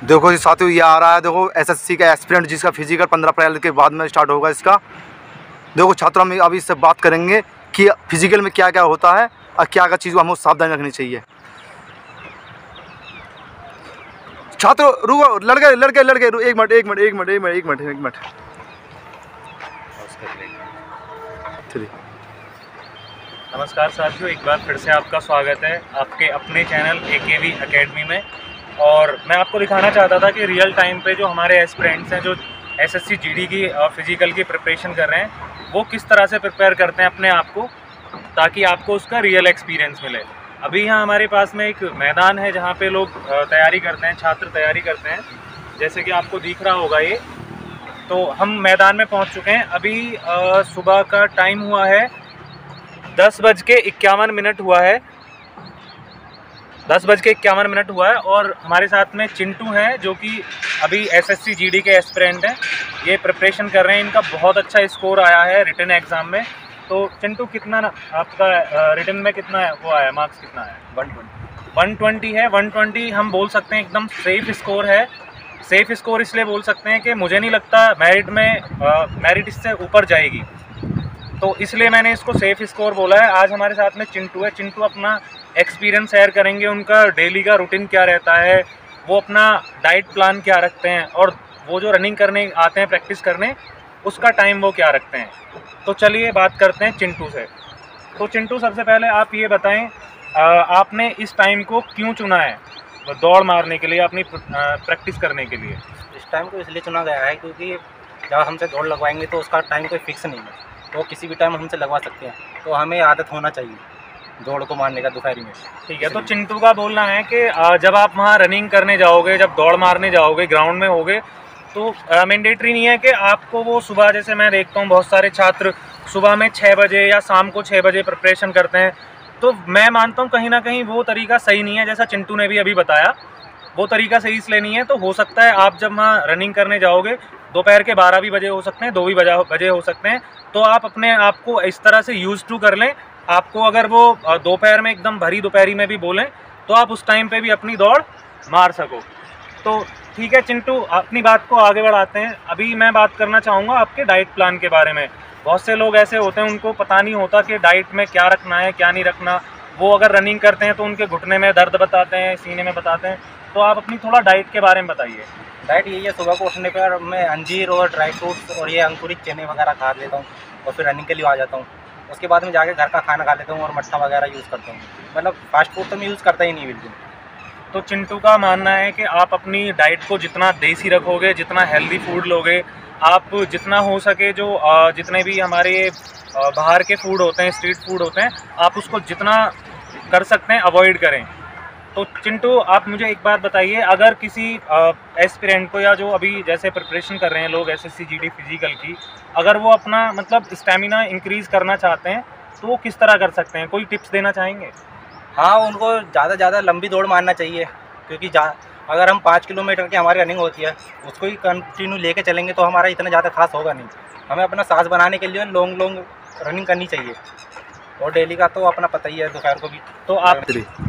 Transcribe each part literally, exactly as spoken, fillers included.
देखो जी साथियों, ये आ रहा है, देखो एसएससी का एस्पिरेंट जिसका फिजिकल पंद्रह अप्रैल के बाद में स्टार्ट होगा इसका। देखो छात्रों में अभी इससे बात करेंगे कि फिजिकल में क्या क्या होता है और क्या क्या चीज़ हमें सावधानी रखनी चाहिए। छात्रों रुको, लड़के लड़के लड़के एक मिनट एक मिनट एक मिनट एक मिनट एक मिनट एक मिनट नमस्कार साथियों, एक बार फिर से आपका स्वागत है आपके अपने चैनल एकेवी एकेडमी में। और मैं आपको दिखाना चाहता था कि रियल टाइम पे जो हमारे एस्पिरेंट्स हैं, जो एसएससी जीडी की फिजिकल की प्रिपरेशन कर रहे हैं, वो किस तरह से प्रिपेयर करते हैं अपने आप को, ताकि आपको उसका रियल एक्सपीरियंस मिले। अभी यहाँ हमारे पास में एक मैदान है जहाँ पे लोग तैयारी करते हैं, छात्र तैयारी करते हैं, जैसे कि आपको दिख रहा होगा ये। तो हम मैदान में पहुँच चुके हैं। अभी सुबह का टाइम हुआ है दस बज के इक्यावन मिनट हुआ है दस बज के इक्यावन मिनट हुआ है और हमारे साथ में चिंटू हैं, जो कि अभी एसएससी जीडी के एस्पिरेंट हैं। ये प्रिपरेशन कर रहे हैं, इनका बहुत अच्छा स्कोर आया है रिटन एग्ज़ाम में। तो चिंटू, कितना आपका रिटन में कितना है वो आया, मार्क्स कितना है? वन ट्वेंटी वन ट्वेंटी है। वन ट्वेंटी हम बोल सकते हैं एकदम सेफ स्कोर है। सेफ स्कोर इसलिए बोल सकते हैं कि मुझे नहीं लगता मेरिट में मेरिट इससे ऊपर जाएगी, तो इसलिए मैंने इसको सेफ स्कोर बोला है। आज हमारे साथ में चिंटू है। चिंटू अपना एक्सपीरियंस शेयर करेंगे, उनका डेली का रूटीन क्या रहता है, वो अपना डाइट प्लान क्या रखते हैं, और वो जो रनिंग करने आते हैं प्रैक्टिस करने, उसका टाइम वो क्या रखते हैं। तो चलिए बात करते हैं चिंटू से। तो चिंटू, सबसे पहले आप ये बताएं, आपने इस टाइम को क्यों चुना है दौड़ मारने के लिए, अपनी प्रैक्टिस करने के लिए? इस टाइम को इसलिए चुना गया है क्योंकि जब हमसे दौड़ लगवाएंगे तो उसका टाइम कोई फिक्स नहीं है, तो किसी भी टाइम हमसे लगवा सकते हैं, तो हमें आदत होना चाहिए दौड़ को मारने का दोपहरी में। ठीक है। तो चिंटू का बोलना है कि जब आप वहाँ रनिंग करने जाओगे, जब दौड़ मारने जाओगे, ग्राउंड में होगे, तो मैंडेटरी नहीं है कि आपको वो सुबह, जैसे मैं देखता हूँ बहुत सारे छात्र सुबह में छः बजे या शाम को छः बजे प्रिपरेशन करते हैं। तो मैं मानता हूँ कहीं ना कहीं वो तरीका सही नहीं है, जैसा चिंटू ने भी अभी बताया, वो तरीका सही इसलिए नहीं है। तो हो सकता है आप जब वहाँ रनिंग करने जाओगे, दोपहर के बारह भी बजे हो सकते हैं, दो भी बजा बजे हो सकते हैं, तो आप अपने आप को इस तरह से यूज़ टू कर लें। आपको अगर वो दोपहर में एकदम भरी दोपहरी में भी बोलें तो आप उस टाइम पे भी अपनी दौड़ मार सको। तो ठीक है चिंटू, अपनी बात को आगे बढ़ाते हैं। अभी मैं बात करना चाहूँगा आपके डाइट प्लान के बारे में। बहुत से लोग ऐसे होते हैं, उनको पता नहीं होता कि डाइट में क्या रखना है क्या नहीं रखना। वो अगर रनिंग करते हैं तो उनके घुटने में दर्द बताते हैं, सीने में बताते हैं। तो आप अपनी थोड़ा डाइट के बारे में बताइए। डाइट यही है, सुबह को उठने पर मैं अंजीर और ड्राई फ्रूट्स और ये अंकुरित चने वगैरह खा लेता हूँ और फिर रनिंग के लिए आ जाता हूँ। उसके बाद में जाके घर का खाना खा लेता हूँ और मट्ठा वगैरह यूज़ करता हूँ। मतलब फास्ट फूड तो मैं यूज़ करता ही नहीं बिल्कुल। तो चिंटू का मानना है कि आप अपनी डाइट को जितना देसी रखोगे, जितना हेल्दी फूड लोगे, आप जितना हो सके जो जितने भी हमारे बाहर के फूड होते हैं, स्ट्रीट फूड होते हैं, आप उसको जितना कर सकते हैं अवॉइड करें। तो चिंटू, आप मुझे एक बात बताइए, अगर किसी एस्पिरेंट को, या जो अभी जैसे प्रिपरेशन कर रहे हैं लोग एसएससी जीडी फिजिकल की, अगर वो अपना मतलब स्टैमिना इंक्रीज़ करना चाहते हैं तो वो किस तरह कर सकते हैं? कोई टिप्स देना चाहेंगे? हाँ, उनको ज़्यादा ज़्यादा लंबी दौड़ मारना चाहिए, क्योंकि जा अगर हम पाँच किलोमीटर की हमारी रनिंग होती है, उसको ही कंटिन्यू लेके चलेंगे तो हमारा इतना ज़्यादा खास होगा नहीं। हमें अपना सांस बनाने के लिए लॉन्ग लॉन्ग रनिंग करनी चाहिए, और डेली का तो अपना पता ही है, दोपहर को भी। तो आप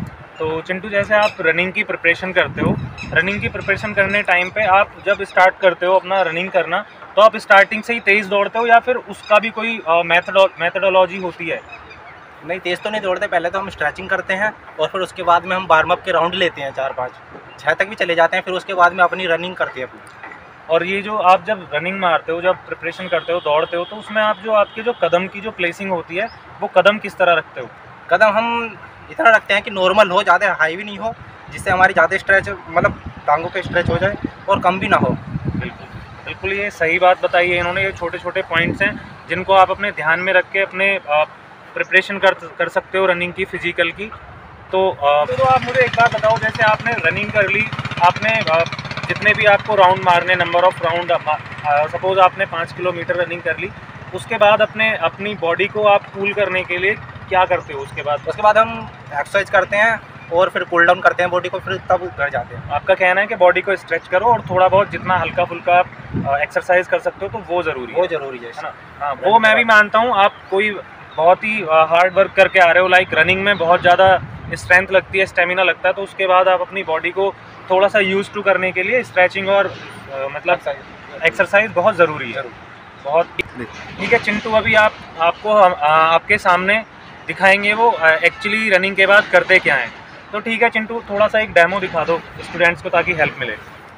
तो चिंटू, जैसे आप रनिंग की प्रिपरेशन करते हो, रनिंग की प्रिपरेशन करने टाइम पे आप जब स्टार्ट करते हो अपना रनिंग करना, तो आप स्टार्टिंग से ही तेज़ दौड़ते हो या फिर उसका भी कोई मेथडो मेथडोलॉजी होती है? नहीं, तेज़ तो नहीं दौड़ते। पहले तो हम स्ट्रेचिंग करते हैं और फिर उसके बाद में हम वार्म अप के राउंड लेते हैं, चार पाँच छः तक भी चले जाते हैं। फिर उसके बाद में अपनी रनिंग करते हैं अपनी। और ये जो आप जब रनिंग मारते हो, जब प्रिपरेशन करते हो, दौड़ते हो, तो उसमें आप जो आपके जो कदम की जो प्लेसिंग होती है, वो कदम किस तरह रखते हो? कदम हम इतना रखते हैं कि नॉर्मल हो, ज़्यादा हाई भी नहीं हो, जिससे हमारी ज़्यादा स्ट्रेच, मतलब टांगों पे स्ट्रेच हो जाए, और कम भी ना हो। बिल्कुल बिल्कुल, ये सही बात बताई है इन्होंने। ये छोटे छोटे पॉइंट्स हैं जिनको आप अपने ध्यान में रख के अपने प्रिपरेशन कर कर सकते हो रनिंग की, फिजिकल की। तो, तो आप मुझे एक बात बताओ, जैसे आपने रनिंग कर ली, आपने जितने भी आपको राउंड मारने, नंबर ऑफ राउंड, सपोज आपने पाँच किलोमीटर रनिंग कर ली, उसके बाद अपने अपनी बॉडी को आप कूल करने के लिए क्या करते हो? उसके बाद उसके बाद हम एक्सरसाइज करते हैं और फिर कूल डाउन करते हैं बॉडी को, फिर तब घर जाते हैं। आपका कहना है कि बॉडी को स्ट्रेच करो और थोड़ा बहुत जितना हल्का फुल्का आप एक्सरसाइज कर सकते हो, तो वो ज़रूरी है। वो ज़रूरी है ना? हाँ, वो मैं भी मानता हूँ। आप कोई बहुत ही हार्ड वर्क करके आ रहे हो, लाइक रनिंग में बहुत ज़्यादा स्ट्रेंथ लगती है, स्टेमिना लगता है, तो उसके बाद आप अपनी बॉडी को थोड़ा सा यूज टू करने के लिए स्ट्रेचिंग और आ, मतलब एक्सरसाइज बहुत ज़रूरी है, बहुत। ठीक है चिंटू, अभी आप आपको हम आ, आपके सामने दिखाएंगे वो एक्चुअली रनिंग के बाद करते क्या हैं। तो ठीक है चिंटू, थोड़ा सा एक डेमो दिखा दो स्टूडेंट्स को ताकि हेल्प मिले।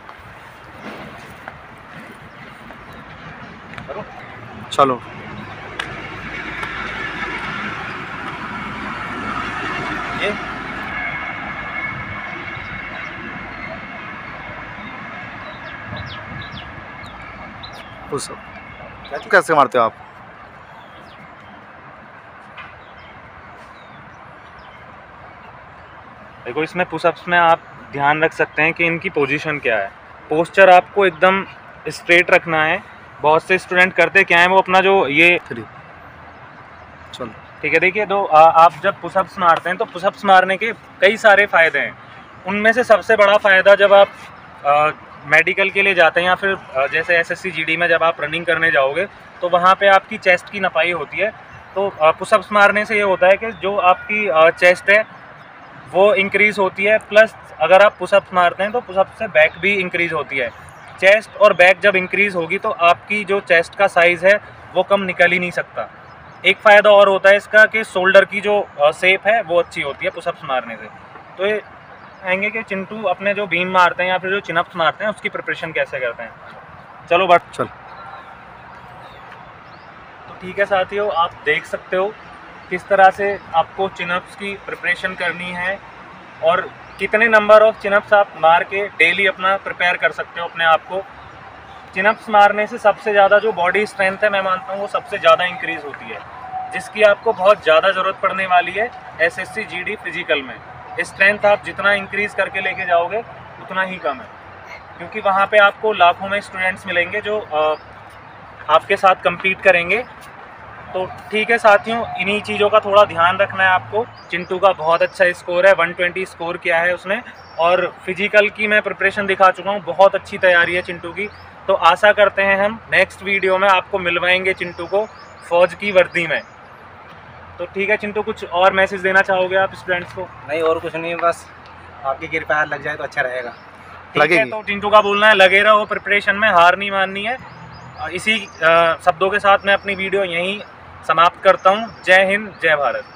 चलो ये पुशअप कैसे मारते हो आप? देखो इसमें पुशअप्स में आप ध्यान रख सकते हैं कि इनकी पोजीशन क्या है। पोस्चर आपको एकदम स्ट्रेट रखना है। बहुत से स्टूडेंट करते क्या है, वो अपना जो ये थ्री चलो ठीक है, देखिए तो आ, आप जब पुशअप्स मारते हैं तो पुशअप्स मारने के कई सारे फ़ायदे हैं। उनमें से सबसे बड़ा फ़ायदा जब आप आ, मेडिकल के लिए जाते हैं या फिर आ, जैसे एसएससी जीडी में जब आप रनिंग करने जाओगे तो वहाँ पे आपकी चेस्ट की नपाई होती है। तो पुशअप्स मारने से ये होता है कि जो आपकी आ, चेस्ट है वो इंक्रीज़ होती है, प्लस अगर आप पुशअप्स मारते हैं तो पुशअप से बैक भी इंक्रीज़ होती है। चेस्ट और बैक जब इंक्रीज़ होगी तो आपकी जो चेस्ट का साइज़ है वो कम निकल ही नहीं सकता। एक फ़ायदा और होता है इसका कि शोल्डर की जो शेप है वो अच्छी होती है पुशअप्स मारने से। तो ये आएंगे कि चिंटू अपने जो बीम मारते हैं या फिर जो चिनअप्स मारते हैं उसकी प्रिपरेशन कैसे करते हैं। चलो बट चल तो ठीक है साथियों, आप देख सकते हो किस तरह से आपको चिनअप्स की प्रिपरेशन करनी है और कितने नंबर ऑफ चिनअप्स आप मार के डेली अपना प्रिपेयर कर सकते हो अपने आप को। चिनअप्स मारने से सबसे ज़्यादा जो बॉडी स्ट्रेंथ है मैं मानता हूँ वो सबसे ज़्यादा इंक्रीज़ होती है, जिसकी आपको बहुत ज़्यादा ज़रूरत पड़ने वाली है एसएससी जीडी फिजिकल में। स्ट्रेंथ आप जितना इंक्रीज़ करके लेके जाओगे उतना ही कम है, क्योंकि वहाँ पे आपको लाखों में स्टूडेंट्स मिलेंगे जो आ, आपके साथ कम्पीट करेंगे। तो ठीक है साथियों, इन्हीं चीज़ों का थोड़ा ध्यान रखना है आपको। चिंटू का बहुत अच्छा स्कोर है, वन ट्वेंटी स्कोर किया है उसने, और फिजिकल की मैं प्रिपरेशन दिखा चुका हूँ, बहुत अच्छी तैयारी है चिंटू की। तो आशा करते हैं हम नेक्स्ट वीडियो में आपको मिलवाएंगे चिंटू को फौज की वर्दी में। तो ठीक है चिंटू, कुछ और मैसेज देना चाहोगे आप स्टूडेंट्स को? नहीं, और कुछ नहीं, बस आपकी कृपा लग जाए तो अच्छा रहेगा। ठीक है, तो चिंटू का बोलना है लगे रहो प्रिपरेशन में, हार नहीं माननी है। इसी शब्दों के साथ मैं अपनी वीडियो यहीं समाप्त करता हूँ। जय हिंद, जय भारत।